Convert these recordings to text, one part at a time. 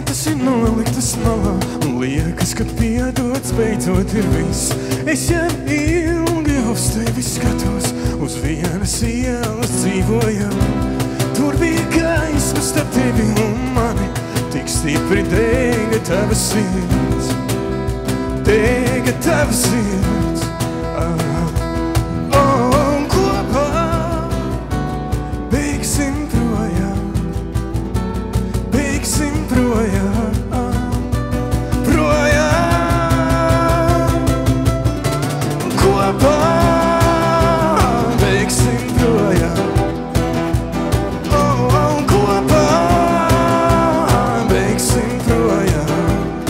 lietas ir noliktas malā, un liekas, ka piedots beidzot ir viss. Es jau ilgi uz tevi skatos, uz vienas ielas dzīvojam. Tur bija gaisma starp tevi un mani, tik stipri dega tava sirds. Dega tava sirds. Un kopā beigsim projām. Beigsim projām. Projām. Kopā beigsim projām. Un kopā beigsim projām.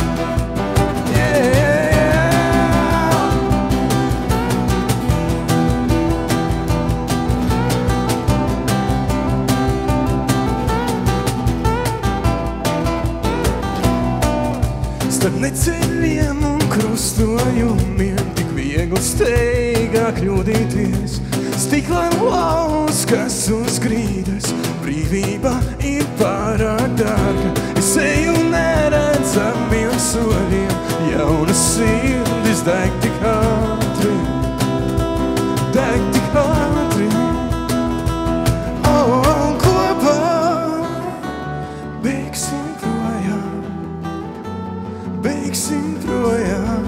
Starp neceļiem un krustojumiem tik viegli steigā kļūdīties. Stiklā lauz, kas uz grīdas, brīvība ir pārāk dārga. Es eju neredzamiem soļiem, jaunas sirdis deg tik ātri, deg tik ātri. Un kopā beigsim projām. Beigsim projām,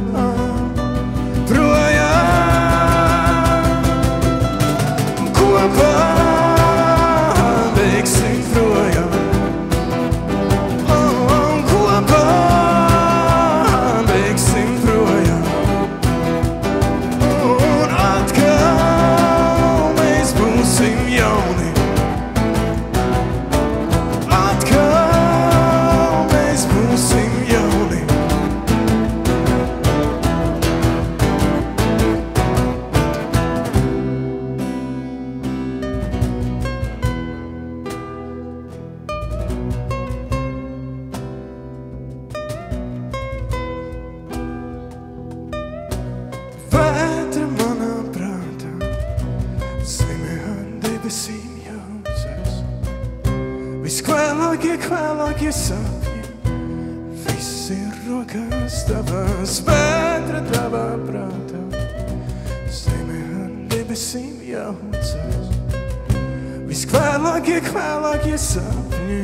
projām. Kopā beigsim projām. Un kopā beigsim projām. Un atkal mēs būsim jauni. Atkal mēs būsim jauni. Vētra manā prātā, zeme ar debesīm jaucas. Viskvēlākie, kvēlākie sapņi, viss ir rokās tavās. Vētra tavā prātā, zeme ar debesīm jaucas. Viskvēlākie, kvēlākie sapņi.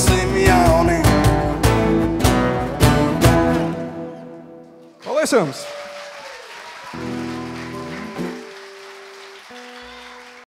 Paldies jums!